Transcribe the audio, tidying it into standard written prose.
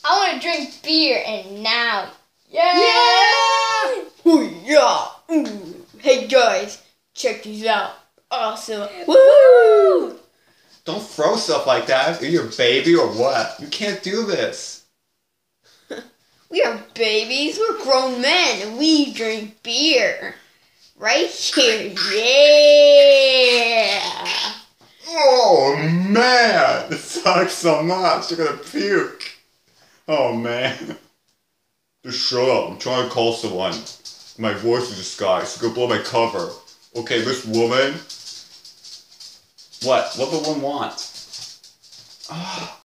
I want to drink beer, and now, yeah! Ooh, yeah! Ooh. Hey guys, check these out. Awesome. Woo! Don't throw stuff like that. Are you a baby or what? You can't do this. We are babies. We're grown men, and we drink beer. Right here, yeah! Oh man, this sucks so much. You're gonna puke. Oh man. Just shut up. I'm trying to call someone. My voice is disguised. Go blow my cover. Okay, this woman. What? What the one want? Ah.